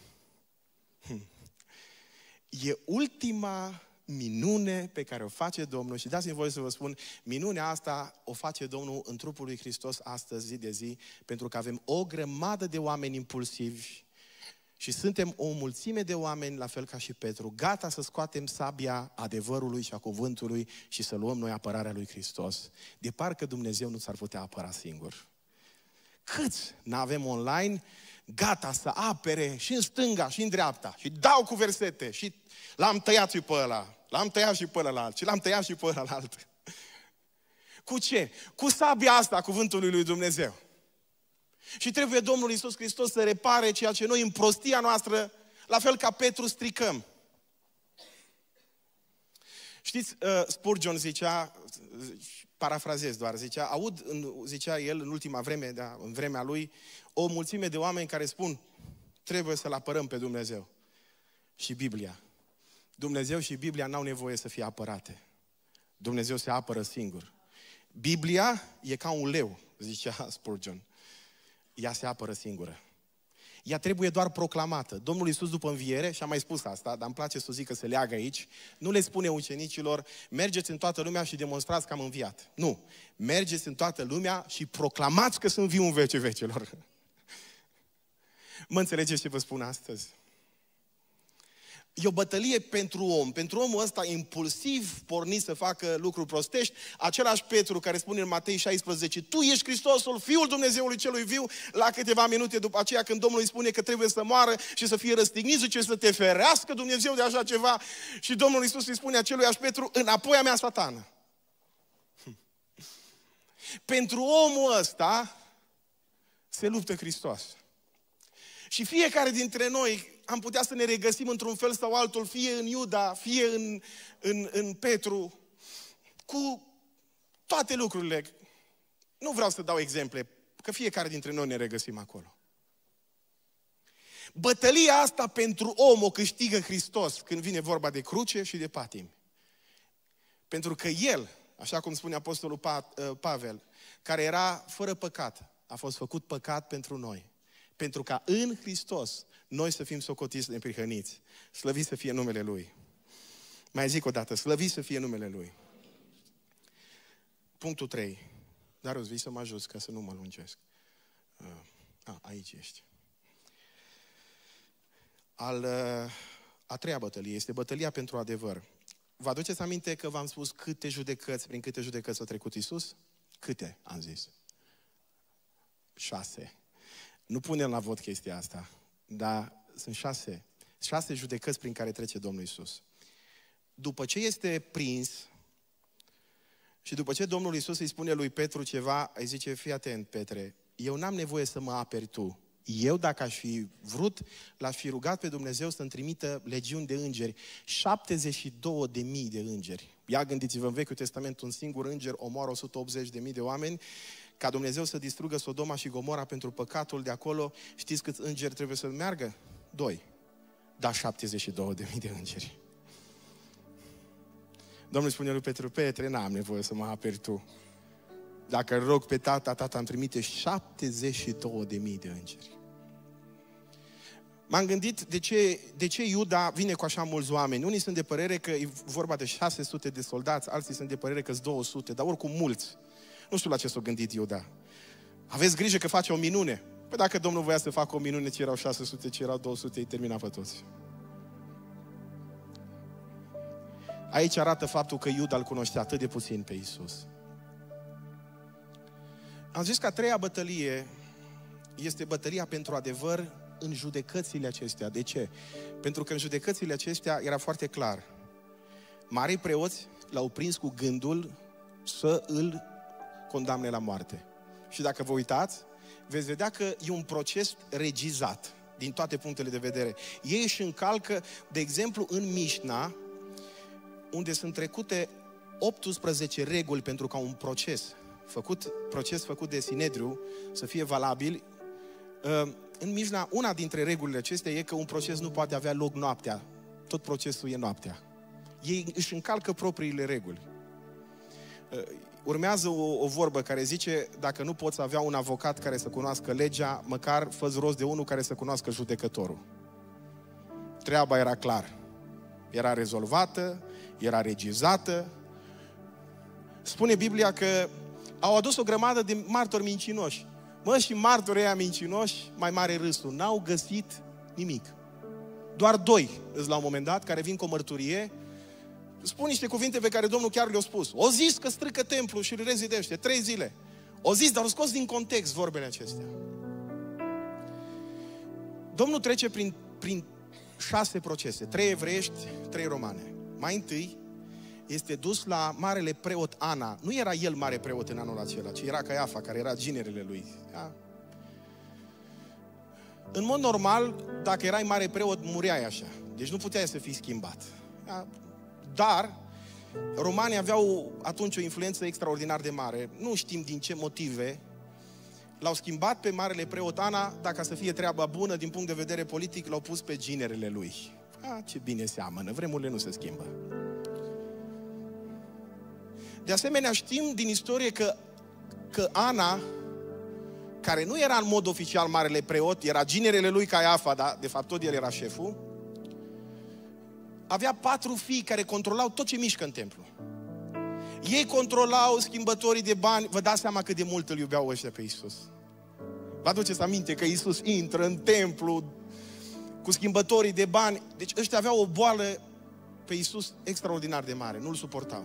E ultima minune pe care o face Domnul și dați-mi voie să vă spun, minunea asta o face Domnul în trupul lui Hristos astăzi, zi de zi, pentru că avem o grămadă de oameni impulsivi și suntem o mulțime de oameni, la fel ca și Petru, gata să scoatem sabia adevărului și a cuvântului și să luăm noi apărarea lui Hristos. De parcă Dumnezeu nu s-ar putea apăra singur. Câți n-avem online gata să apere și în stânga și în dreapta și dau cu versete și l-am tăiat și pe ăla, l-am tăiat și pe ălalt și l-am tăiat și pe ălalt. Cu ce? Cu sabia asta, cuvântului lui Dumnezeu. Și trebuie Domnul Iisus Hristos să repare ceea ce noi în prostia noastră, la fel ca Petru, stricăm. Știți, Spurgeon zicea, parafrazez doar, zicea el în ultima vreme, în vremea lui, o mulțime de oameni care spun, trebuie să-L apărăm pe Dumnezeu. Și Biblia. Dumnezeu și Biblia n-au nevoie să fie apărate. Dumnezeu se apără singur. Biblia e ca un leu, zicea Spurgeon. Ea se apără singură. Ea trebuie doar proclamată. Domnul Iisus după înviere, și am mai spus asta, dar îmi place să zic că se leagă aici, nu le spune ucenicilor, mergeți în toată lumea și demonstrați că am înviat. Nu. Mergeți în toată lumea și proclamați că sunt viu în vecii vecilor. Mă înțelegeți ce vă spun astăzi? E o bătălie pentru om. Pentru omul ăsta impulsiv, pornit să facă lucruri prostești. Același Petru care spune în Matei 16, tu ești Hristosul, Fiul Dumnezeului celui viu. La câteva minute după aceea, când Domnul îi spune că trebuie să moară și să fie răstignit, zice să te ferească Dumnezeu de așa ceva. Și Domnul Iisus îi spune aceluiași Petru, înapoi a mea, Satană. Pentru omul ăsta se luptă Hristos. Și fiecare dintre noi am putea să ne regăsim într-un fel sau altul, fie în Iuda, fie în Petru, cu toate lucrurile. Nu vreau să dau exemple, că fiecare dintre noi ne regăsim acolo. Bătălia asta pentru om o câștigă Hristos când vine vorba de cruce și de patimi. Pentru că El, așa cum spune Apostolul Pavel, care era fără păcat, a fost făcut păcat pentru noi. Pentru ca în Hristos noi să fim socotiți neprihăniți. Slăvit să fie numele Lui. Mai zic o dată, slăvit să fie numele Lui. Punctul 3. Dar îți vii să mă ajuți ca să nu mă lungesc. Aici ești. A treia bătălie este bătălia pentru adevăr. Vă aduceți aminte că v-am spus prin câte judecăți a trecut Iisus? Câte, am zis? 6. Nu punem la vot chestia asta, dar sunt 6 judecăți prin care trece Domnul Iisus. După ce este prins și după ce Domnul Iisus îi spune lui Petru ceva, îi zice, fii atent, Petre, eu n-am nevoie să mă aperi tu. Eu, dacă aș fi vrut, l-aș fi rugat pe Dumnezeu să-mi trimită legiuni de îngeri. 72.000 de îngeri. Ia gândiți-vă, în Vechiul Testament, un singur înger omoară 180.000 de oameni. Ca Dumnezeu să distrugă Sodoma și Gomora pentru păcatul de acolo, știți câți îngeri trebuie să meargă? 2. Dar 72.000 de îngeri. Domnul spune lui Petru, Petre, n-am nevoie să mă aperi tu. Dacă îl rog pe tata îmi trimite 72.000 de îngeri. M-am gândit de ce Iuda vine cu așa mulți oameni. Unii sunt de părere că e vorba de 600 de soldați, alții sunt de părere că sunt 200, dar oricum mulți. Nu știu la ce s-a gândit Iuda. Aveți grijă că face o minune. Păi dacă Domnul voia să facă o minune, ce erau 600, ce erau 200, îi termina pe toți. Aici arată faptul că Iuda îl cunoștea atât de puțin pe Iisus. Am zis că a treia bătălie este bătălia pentru adevăr în judecățile acestea. De ce? Pentru că în judecățile acestea era foarte clar. Marii preoți l-au prins cu gândul să îl condamne la moarte. Și dacă vă uitați, veți vedea că e un proces regizat din toate punctele de vedere. Ei își încalcă, de exemplu, în Mișna, unde sunt trecute 18 reguli pentru ca un proces făcut de Sinedriu să fie valabil. În Mișna, una dintre regulile acestea e că un proces nu poate avea loc noaptea. Tot procesul e noaptea. Ei își încalcă propriile reguli. Urmează o vorbă care zice, dacă nu poți avea un avocat care să cunoască legea, măcar fă-ți rost de unul care să cunoască judecătorul. Treaba era clar. Era rezolvată, era regizată. Spune Biblia că au adus o grămadă de martori mincinoși. Și martorii ăia mincinoși, mai mare râsul, n-au găsit nimic. Doar 2 la un moment dat, care vin cu o mărturie, spun niște cuvinte pe care Domnul chiar le-a spus. O zis că strică templul și îl rezidește 3 zile. O zis, dar o scos din context vorbele acestea. Domnul trece prin 6 procese. 3 evreiești, 3 romane. Mai întâi este dus la marele preot Ana. Nu era el mare preot în anul acela, ci era Caiafa, care era ginerele lui. Da? În mod normal, dacă erai mare preot, mureai așa. Deci nu puteai să fii schimbat. Da? Dar romanii aveau atunci o influență extraordinar de mare. Nu știm din ce motive. L-au schimbat pe marele preot Ana, dacă să fie treaba bună, din punct de vedere politic, l-au pus pe ginerele lui. Ce bine seamănă, vremurile nu se schimbă. De asemenea, știm din istorie că Ana care nu era în mod oficial marele preot, era ginerele lui Caiafa, dar de fapt tot el era șeful, avea 4 fii care controlau tot ce mișcă în templu. Ei controlau schimbătorii de bani. Vă dați seama cât de mult îl iubeau ăștia pe Iisus. Vă aduceți aminte că Iisus intră în templu cu schimbătorii de bani. Deci ăștia aveau o boală pe Iisus extraordinar de mare. Nu-l suportau.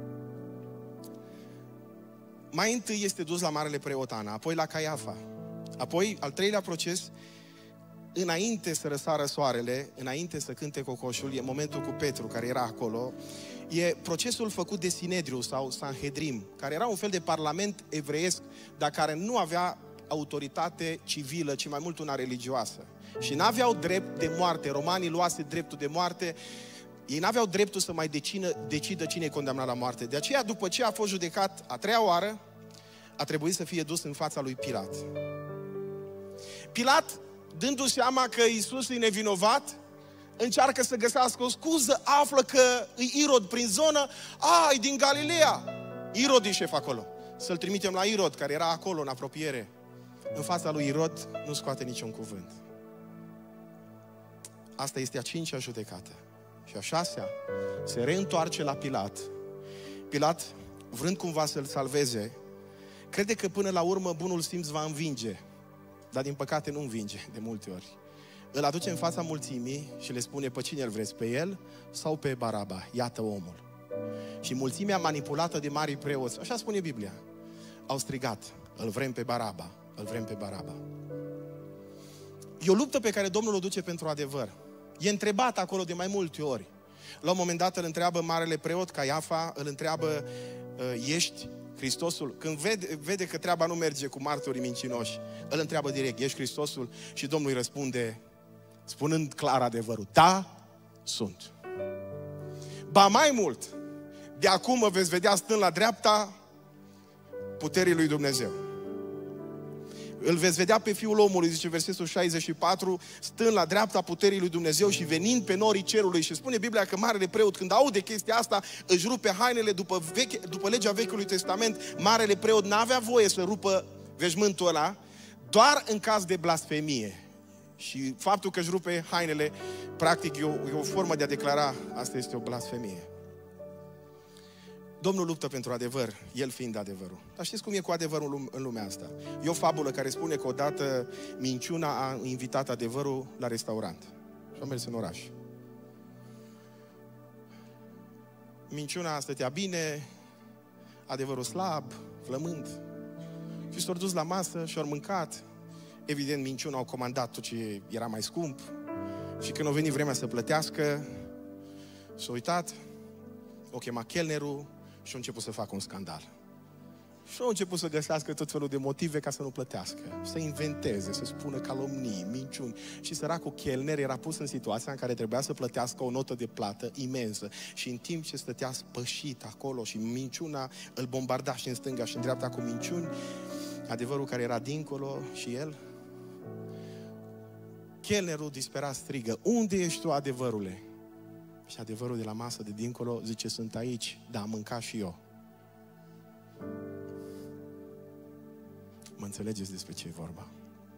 Mai întâi este dus la marele preot Ana, apoi la Caiafa. Apoi, al 3-lea proces, înainte să răsară soarele, înainte să cânte cocoșul, e momentul cu Petru, care era acolo, e procesul făcut de Sinedriu sau Sanhedrim, care era un fel de parlament evreiesc, dar care nu avea autoritate civilă, ci mai mult una religioasă. Și n-aveau drept de moarte. Romanii luase dreptul de moarte. Ei n-aveau dreptul să mai decidă cine e condamnat la moarte. De aceea, după ce a fost judecat a 3-a oară, a trebuit să fie dus în fața lui Pilat. Pilat, dându-și seama că Iisus e nevinovat, încearcă să găsească o scuză, află că e Irod prin zonă, e din Galileea. Irod e șef acolo. Să-l trimitem la Irod, care era acolo, în apropiere. În fața lui Irod nu scoate niciun cuvânt. Asta este a 5-a judecată. Și a 6-a se reîntoarce la Pilat. Pilat, vrând cumva să-l salveze, crede că până la urmă bunul simț va învinge. Dar din păcate nu învinge de multe ori. Îl aduce în fața mulțimii și le spune: pe cine îl vreți, pe el sau pe Baraba? Iată omul. Și mulțimea manipulată de marii preoți, așa spune Biblia, au strigat: îl vrem pe Baraba, îl vrem pe Baraba. E o luptă pe care Domnul o duce pentru adevăr. E întrebat acolo de mai multe ori. La un moment dat îl întreabă marele preot Caiafa, îl întreabă: ești Hristosul? Când vede că treaba nu merge cu martorii mincinoși, îl întreabă direct: ești Hristosul? Și Domnul îi răspunde, spunând clar adevărul: da, sunt. Ba mai mult, de acum mă veți vedea stând la dreapta puterii lui Dumnezeu. Îl veți vedea pe Fiul omului, zice versetul 64, stând la dreapta puterii lui Dumnezeu și venind pe norii cerului. Și spune Biblia că marele preot, când aude chestia asta, își rupe hainele. După legea Vechiului Testament, marele preot n-avea voie să rupă veșmântul ăla, doar în caz de blasfemie. Și faptul că își rupe hainele, practic, e o formă de a declara: asta este o blasfemie. Domnul luptă pentru adevăr, El fiind adevărul. Dar știți cum e cu adevărul în lumea asta? E o fabulă care spune că odată minciuna a invitat adevărul la restaurant. Și a mers în oraș. Minciuna stătea bine, adevărul slab, flămând. Și s-au dus la masă și au mâncat. Evident, minciuna au comandat tot ce era mai scump. Și când a venit vremea să plătească, s-a uitat, o chema chelnerul și a început să facă un scandal. Și au început să găsească tot felul de motive ca să nu plătească. Să inventeze, să spună calomnii, minciuni. Și săracul chelner era pus în situația în care trebuia să plătească o notă de plată imensă. Și în timp ce stătea spășit acolo și minciuna îl bombarda și în stânga și în dreapta cu minciuni, adevărul care era dincolo și el, chelnerul disperat strigă: unde ești tu, adevărule? Și adevărul de la masă de dincolo zice: sunt aici, dar am mâncat și eu. Mă înțelegeți despre ce e vorba?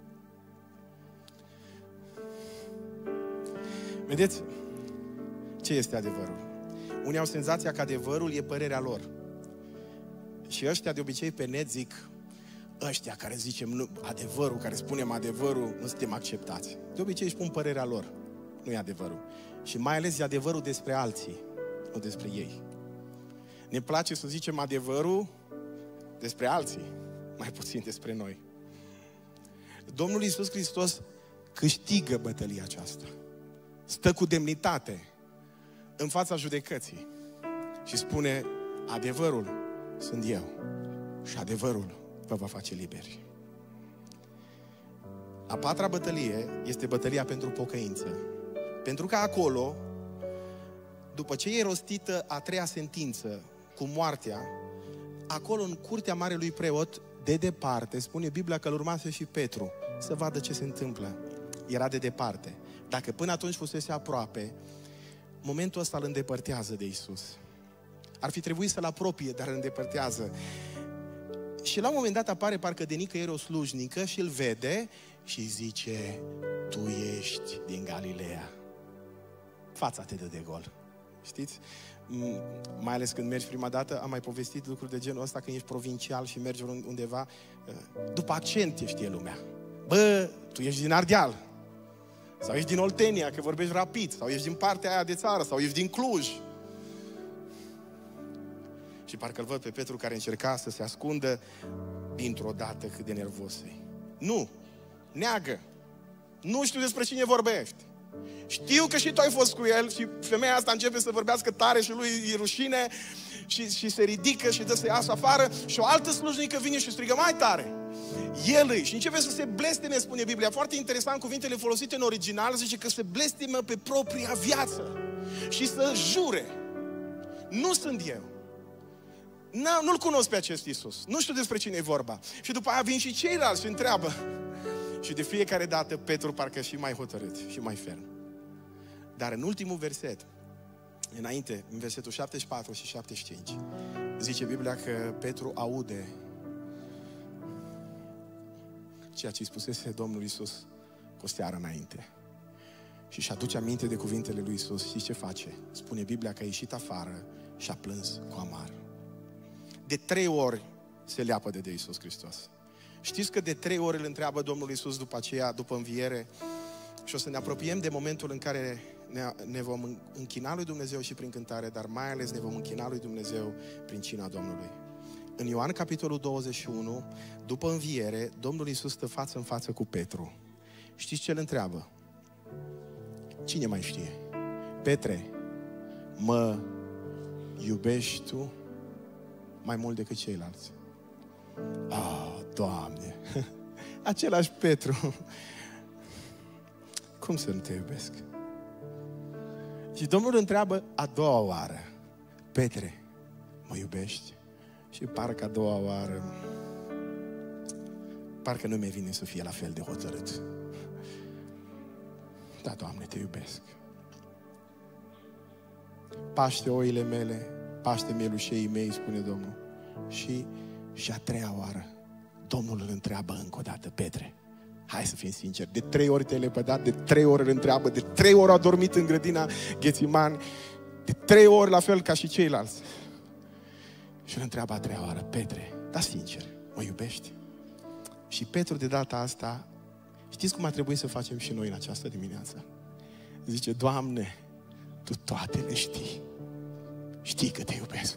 Vedeți? Ce este adevărul? Unii au senzația că adevărul e părerea lor. Și ăștia de obicei pe net zic: ăștia care zicem adevărul, care spunem adevărul, nu suntem acceptați. De obicei își pun părerea lor. Nu e adevărul. Și mai ales e adevărul despre alții, nu despre ei. Ne place să zicem adevărul despre alții, mai puțin despre noi. Domnul Iisus Hristos câștigă bătălia aceasta. Stă cu demnitate în fața judecății și spune: adevărul sunt eu și adevărul vă va face liberi. A 4-a bătălie este bătălia pentru pocăință. Pentru că acolo, după ce e rostită a 3-a sentință cu moartea, acolo în curtea marelui preot, de departe, spune Biblia că îl urmase și Petru să vadă ce se întâmplă. Era de departe. Dacă până atunci fusese aproape, momentul ăsta îl îndepărtează de Iisus. Ar fi trebuit să-l apropie, dar îl îndepărtează. Și la un moment dat apare parcă de nicăieri o slujnică și îl vede și zice, tu ești din Galileea. Fața te dă de gol. Știți? Mai ales când mergi prima dată, am mai povestit lucruri de genul ăsta când ești provincial și mergi undeva, după accent te știe lumea. Bă, tu ești din Ardeal. Sau ești din Oltenia, că vorbești rapid. Sau ești din partea aia de țară. Sau ești din Cluj. Și parcă-l văd pe Petru care încerca să se ascundă, dintr-o dată cât de nervos e. Nu, neagă. Nu știu despre cine vorbești. Știu că și tu ai fost cu el și femeia asta începe să vorbească tare și lui e rușine și se ridică și dă să iasă afară și o altă slujnică vine și strigă mai tare. El îi și începe să se blesteme, spune Biblia. Foarte interesant, cuvintele folosite în original zice că se blestemă pe propria viață și să jure. Nu sunt eu. Nu-L cunosc pe acest Iisus. Nu știu despre cine e vorba. Și după aia vin și ceilalți și întreabă. Și de fiecare dată Petru parcă și mai hotărât și mai ferm. Dar în ultimul verset, înainte, în versetul 74 și 75, zice Biblia că Petru aude ceea ce îi spusese Domnul Iisus cu o seară înainte. Și își aduce aminte de cuvintele lui Iisus. Și ce face? Spune Biblia că a ieșit afară și a plâns cu amar. De 3 ori se leapă de Iisus Hristos. Știți că de 3 ori îl întreabă Domnul Iisus după aceea, după înviere, și o să ne apropiem de momentul în care ne vom închina lui Dumnezeu și prin cântare, dar mai ales ne vom închina lui Dumnezeu prin cina Domnului. În Ioan capitolul 21, după înviere, Domnul Iisus stă față în față cu Petru. Știți ce îl întreabă? Cine mai știe? Petre, mă iubești tu mai mult decât ceilalți? Doamne! Același Petru. Cum să nu te iubesc? Și Domnul întreabă a doua oară. Petre, mă iubești? Și parcă a doua oară parcă nu mi-e vine să fie la fel de hotărât. Da, Doamne, te iubesc. Paște oile mele, paște mielușeii mei, spune Domnul. Și a treia oară Domnul îl întreabă încă o dată, Petre, hai să fim sinceri, de 3 ori te-ai lepădat, de 3 ori îl întreabă, de 3 ori a dormit în grădina Ghețimani, de 3 ori la fel ca și ceilalți. Și îl întreabă a treia oară, Petre, da sincer, mă iubești? Și Petru de data asta, știți cum ar trebui să facem și noi în această dimineață? Zice, Doamne, Tu toate le știi. Știi că te iubesc.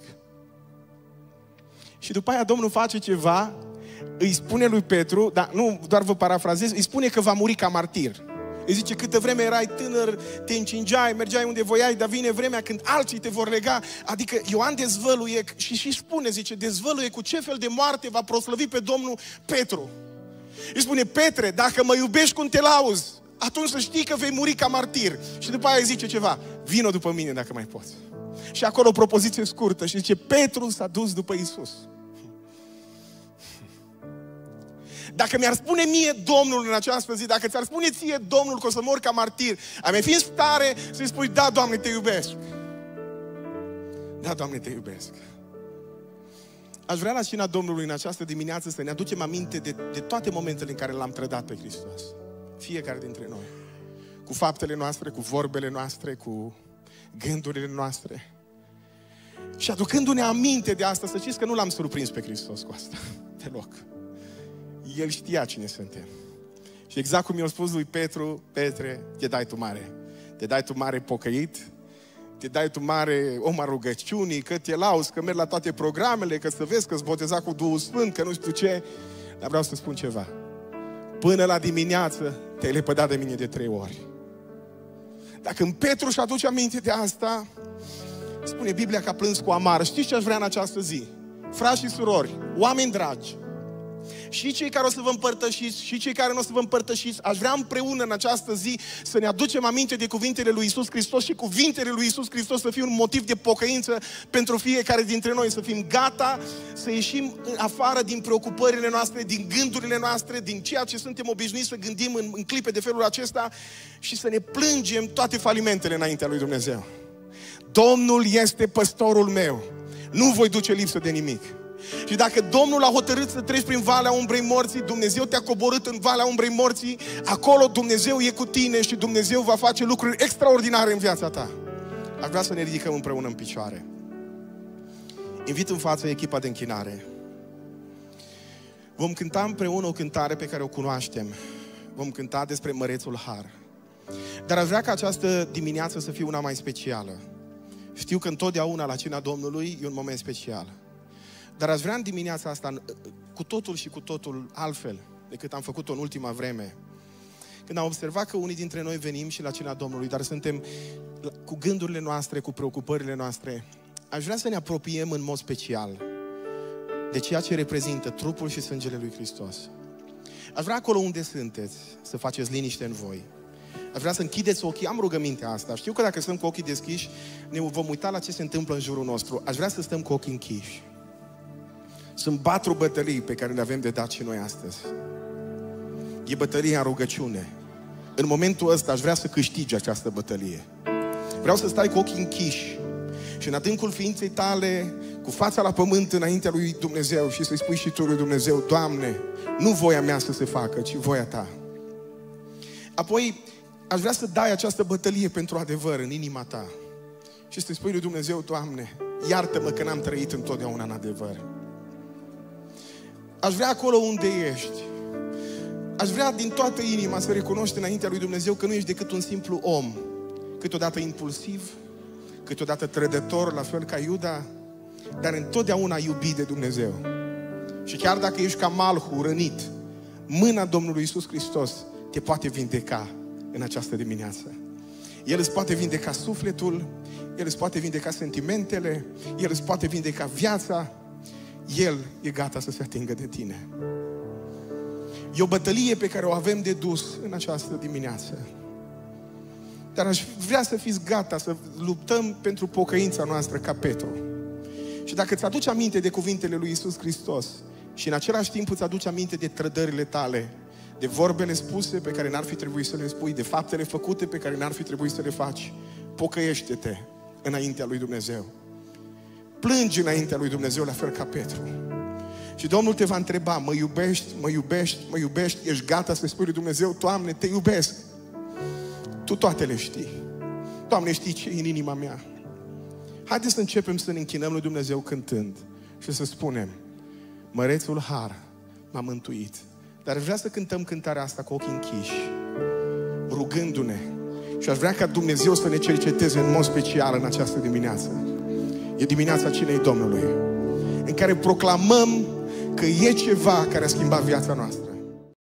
Și după aia Domnul face ceva, îi spune lui Petru, dar nu doar vă parafrazez, îi spune că va muri ca martir. Îi zice, câtă vreme erai tânăr, te încingeai, mergeai unde voiai, dar vine vremea când alții te vor lega. Adică Ioan dezvăluie și spune, zice, dezvăluie cu ce fel de moarte va proslăvi pe Domnul Petru. Îi spune, Petre, dacă mă iubești cum te lauzi, atunci să știi că vei muri ca martir. Și după aia îi zice ceva, vino după mine dacă mai poți. Și acolo o propoziție scurtă și zice, Petru s-a dus după Iisus. Dacă mi-ar spune mie Domnul în această zi, dacă ți-ar spune ție Domnul că o să mor ca martir, ai mai fi în stare să-i spui, da, Doamne, te iubesc. Da, Doamne, te iubesc. Aș vrea la cina Domnului în această dimineață să ne aducem aminte de toate momentele în care L-am trădat pe Hristos. Fiecare dintre noi. Cu faptele noastre, cu vorbele noastre, cu gândurile noastre. Și aducându-ne aminte de asta, să știți că nu L-am surprins pe Hristos cu asta. Deloc. El știa cine suntem. Și exact cum i-a spus lui Petru, Petre, te dai tu mare. Te dai tu mare pocăit, te dai tu mare om al rugăciunii, că te lauzi, că mergi la toate programele, că să vezi că-ți boteza cu Duhul Sfânt, că nu știu ce. Dar vreau să spun ceva. Până la dimineață te-ai lepădat de mine de 3 ori. Dacă în Petru și aduce aminte de asta, spune Biblia că a plâns cu amar. Știți ce aș vrea în această zi? Frați și surori, oameni dragi, și cei care o să vă împărtășiți, și cei care nu o să vă împărtășiți, aș vrea împreună în această zi să ne aducem aminte de cuvintele lui Iisus Hristos și cuvintele lui Iisus Hristos să fie un motiv de pocăință pentru fiecare dintre noi, să fim gata să ieșim afară din preocupările noastre, din gândurile noastre, din ceea ce suntem obișnuiți să gândim în clipe de felul acesta și să ne plângem toate falimentele înaintea lui Dumnezeu. Domnul este păstorul meu, nu voi duce lipsă de nimic. Și dacă Domnul a hotărât să treci prin valea umbrei morții, Dumnezeu te-a coborât în valea umbrei morții, acolo Dumnezeu e cu tine și Dumnezeu va face lucruri extraordinare în viața ta. Aș vrea să ne ridicăm împreună în picioare. Invit în față echipa de închinare. Vom cânta împreună o cântare pe care o cunoaștem. Vom cânta despre Mărețul Har. Dar aș vrea ca această dimineață să fie una mai specială. Știu că întotdeauna la cina Domnului e un moment special. Dar aș vrea în dimineața asta cu totul și cu totul altfel decât am făcut-o în ultima vreme. Când am observat că unii dintre noi venim și la cina Domnului, dar suntem cu gândurile noastre, cu preocupările noastre, aș vrea să ne apropiem în mod special de ceea ce reprezintă trupul și sângele lui Hristos. Aș vrea acolo unde sunteți să faceți liniște în voi. Aș vrea să închideți ochii, am rugămintea asta. Știu că dacă stăm cu ochii deschiși, ne vom uita la ce se întâmplă în jurul nostru. Aș vrea să stăm cu ochii închiși. Sunt 4 bătălii pe care le avem de dat și noi astăzi. E bătălia în rugăciune. În momentul ăsta aș vrea să câștigi această bătălie. Vreau să stai cu ochii închiși și în adâncul ființei tale, cu fața la pământ înaintea lui Dumnezeu și să-i spui și tu lui Dumnezeu: Doamne, nu voia mea să se facă, ci voia ta. Apoi aș vrea să dai această bătălie pentru adevăr în inima ta și să-i spui lui Dumnezeu: Doamne, iartă-mă că n-am trăit întotdeauna în adevăr. Aș vrea acolo unde ești, aș vrea din toată inima să recunoști înaintea lui Dumnezeu că nu ești decât un simplu om, câteodată impulsiv, câteodată trădător, la fel ca Iuda, dar întotdeauna iubit de Dumnezeu. Și chiar dacă ești ca Malhu, rănit, mâna Domnului Iisus Hristos te poate vindeca în această dimineață. El îți poate vindeca sufletul, El îți poate vindeca sentimentele, El îți poate vindeca viața. El e gata să se atingă de tine. E o bătălie pe care o avem de dus în această dimineață. Dar aș vrea să fiți gata să luptăm pentru pocăința noastră ca Petru. Și dacă îți aduci aminte de cuvintele lui Iisus Hristos și în același timp îți aduci aminte de trădările tale, de vorbele spuse pe care n-ar fi trebuit să le spui, de faptele făcute pe care n-ar fi trebuit să le faci, pocăiește-te înaintea lui Dumnezeu. Plângi înaintea lui Dumnezeu la fel ca Petru. Și Domnul te va întreba: mă iubești, mă iubești, mă iubești? Ești gata să spui lui Dumnezeu: Doamne, te iubesc. Tu toate le știi. Doamne, știi ce e în inima mea. Haideți să începem să ne închinăm lui Dumnezeu cântând și să spunem: Mărețul Har m-a mântuit. Dar vreau să cântăm cântarea asta cu ochii închiși, rugându-ne. Și aș vrea ca Dumnezeu să ne cerceteze în mod special în această dimineață. E dimineața cinei Domnului, în care proclamăm că e ceva care a schimbat viața noastră.